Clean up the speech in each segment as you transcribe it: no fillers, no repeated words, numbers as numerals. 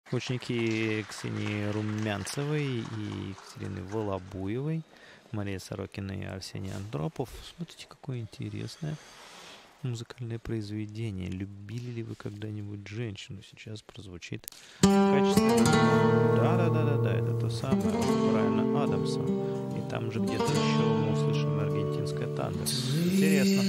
Ученики Ксении Румянцевой и Екатерины Волобуевой, Мария Сорокина и Арсений Андропов. Смотрите, какое интересное музыкальное произведение. Любили ли вы когда-нибудь женщину? Сейчас прозвучит в качестве... Да, это то самое Брайана Адамса. И там же где-то еще мы услышим аргентинское танго. Интересно.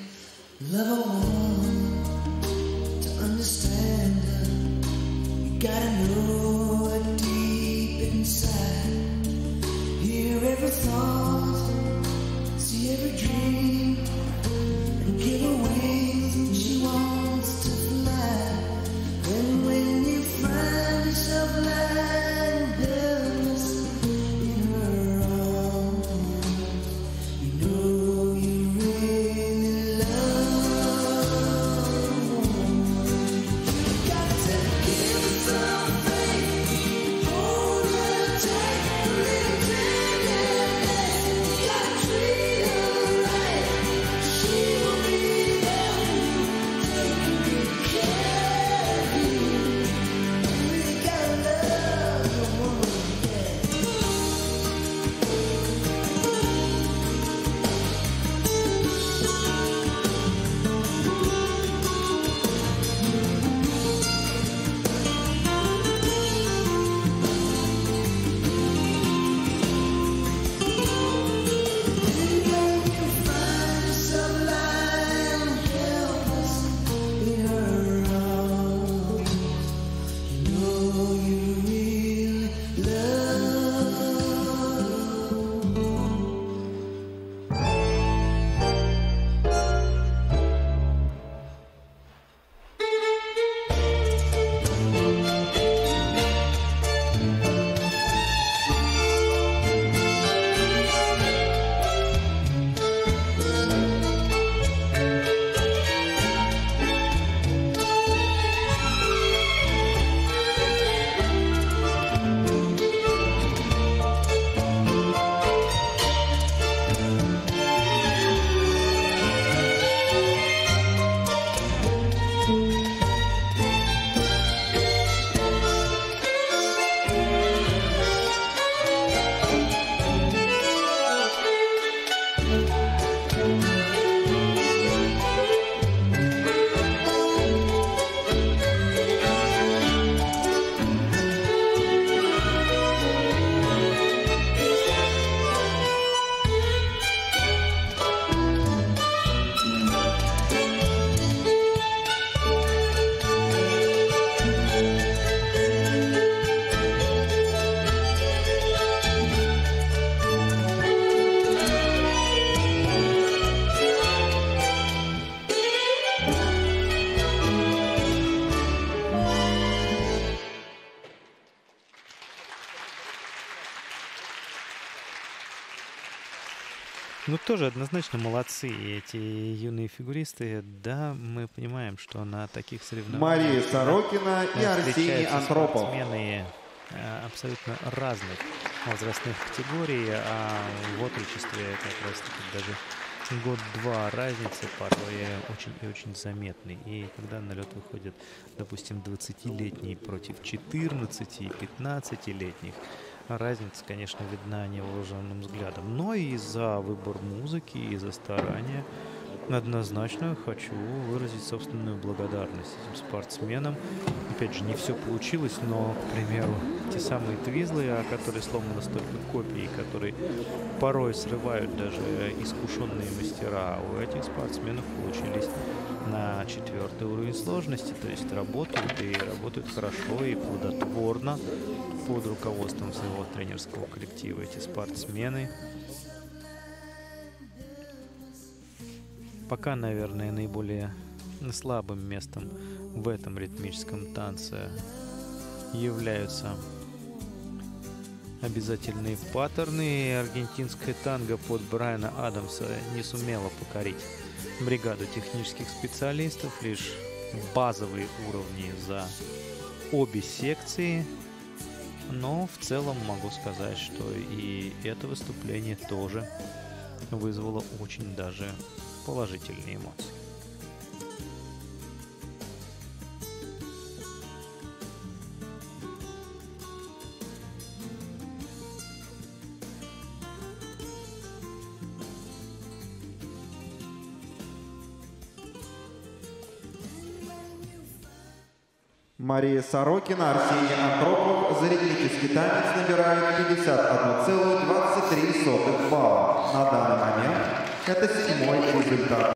Gotta know it deep inside. Hear every thought, see every dream, and give her wings when she wants to fly. And when you find yourself lying helpless in her arms, you know you really love her. Got to give her some faith, hold her tight, believe tenderness. Gotta treat her right, she will be there for you, taking good care of you. You really gotta love your woman, yeah. Ну, тоже однозначно молодцы эти юные фигуристы. Да, мы понимаем, что на таких соревнованиях Мария Сорокина и Арсений встречаются Андропов. спортсмены абсолютно разных возрастных категорий, а в отрочестве как раз-таки даже год-два разницы порой очень и очень заметны. И когда на лед выходят, допустим, 20-летние против 14 и 15-летних, разница, конечно, видна невооруженным взглядом. Но и за выбор музыки, и за старания однозначно хочу выразить собственную благодарность этим спортсменам. Опять же, не все получилось, но, к примеру, те самые твизлы, о которых сломано столько копий, которые порой срывают даже искушенные мастера, у этих спортсменов получились на 4-й уровень сложности, то есть работают и работают хорошо и плодотворно под руководством своего тренерского коллектива. Эти спортсмены пока, наверное, наиболее слабым местом в этом ритмическом танце являются обязательные паттерны. Аргентинское танго под Брайана Адамса не сумело покорить бригаду технических специалистов, лишь базовые уровни за обе секции. Но в целом могу сказать, что и это выступление тоже вызвало очень даже положительные эмоции. Мария Сорокина, Арсений Антропов за ритмический танец набирают 51,23 балла. На данный момент это 7-й результат.